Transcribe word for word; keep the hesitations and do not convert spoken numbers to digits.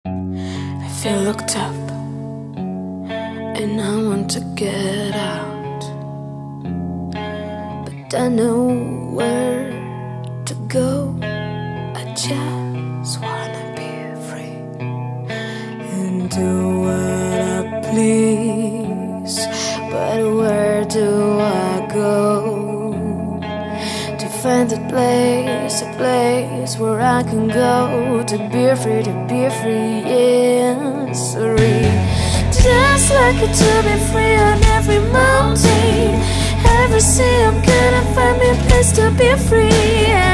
I feel looked up and I want to get out, but I know where to go. I just wanna be free and do what I please. But where do I go to find a place, a place where I can go to be free, to be free, yeah, sorry. Just like it to be free on every mountain, every sea I'm gonna find me a place to be free, yeah.